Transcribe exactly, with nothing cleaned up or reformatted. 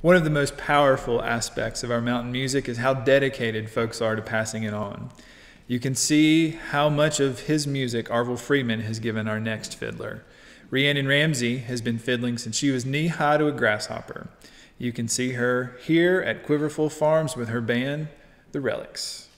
One of the most powerful aspects of our mountain music is how dedicated folks are to passing it on. You can see how much of his music Arvil Freeman has given our next fiddler. Rhiannon Ramsey has been fiddling since she was knee-high to a grasshopper. You can see her here at Quiverful Farms with her band, the Relics.